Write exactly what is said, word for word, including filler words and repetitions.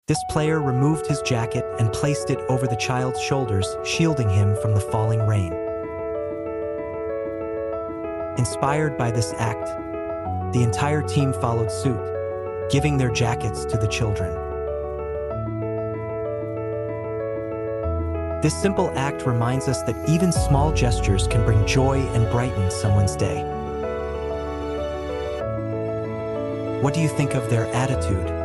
This player removed his jacket and placed it over the child's shoulders, shielding him from the falling rain. Inspired by this act, the entire team followed suit, giving their jackets to the children. This simple act reminds us that even small gestures can bring joy and brighten someone's day. What do you think of their attitude?